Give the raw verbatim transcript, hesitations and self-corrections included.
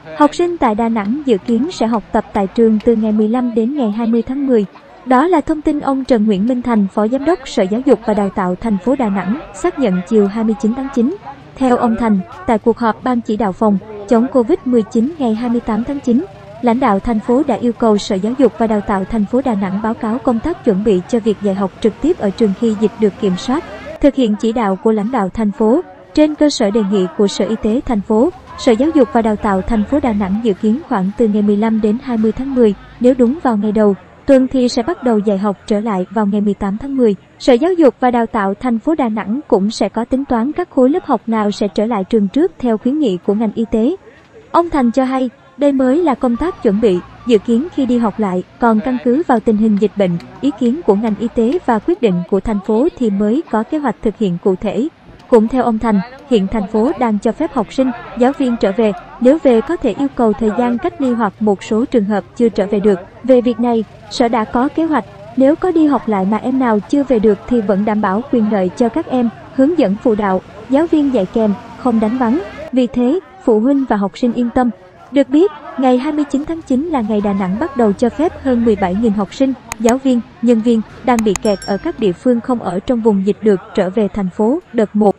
Học sinh tại Đà Nẵng dự kiến sẽ học tập tại trường từ ngày mười lăm đến ngày hai mươi tháng mười. Đó là thông tin ông Trần Nguyễn Minh Thành, Phó Giám đốc Sở Giáo dục và Đào tạo thành phố Đà Nẵng, xác nhận chiều hai mươi chín tháng chín. Theo ông Thành, tại cuộc họp Ban chỉ đạo phòng chống Covid mười chín ngày hai mươi tám tháng chín, lãnh đạo thành phố đã yêu cầu Sở Giáo dục và Đào tạo thành phố Đà Nẵng báo cáo công tác chuẩn bị cho việc dạy học trực tiếp ở trường khi dịch được kiểm soát. Thực hiện chỉ đạo của lãnh đạo thành phố, trên cơ sở đề nghị của Sở Y tế thành phố, Sở Giáo dục và Đào tạo thành phố Đà Nẵng dự kiến khoảng từ ngày mười lăm đến hai mươi tháng mười, nếu đúng vào ngày đầu tuần thì sẽ bắt đầu dạy học trở lại vào ngày mười tám tháng mười. Sở Giáo dục và Đào tạo thành phố Đà Nẵng cũng sẽ có tính toán các khối lớp học nào sẽ trở lại trường trước theo khuyến nghị của ngành y tế. Ông Thành cho hay, đây mới là công tác chuẩn bị, dự kiến khi đi học lại, còn căn cứ vào tình hình dịch bệnh, ý kiến của ngành y tế và quyết định của thành phố thì mới có kế hoạch thực hiện cụ thể. Cũng theo ông Thành, hiện thành phố đang cho phép học sinh, giáo viên trở về, nếu về có thể yêu cầu thời gian cách ly hoặc một số trường hợp chưa trở về được. Về việc này, Sở đã có kế hoạch, nếu có đi học lại mà em nào chưa về được thì vẫn đảm bảo quyền lợi cho các em, hướng dẫn phụ đạo, giáo viên dạy kèm, không đánh vắng. Vì thế, phụ huynh và học sinh yên tâm. Được biết, ngày hai mươi chín tháng chín là ngày Đà Nẵng bắt đầu cho phép hơn mười bảy nghìn học sinh, giáo viên, nhân viên đang bị kẹt ở các địa phương không ở trong vùng dịch được trở về thành phố đợt một.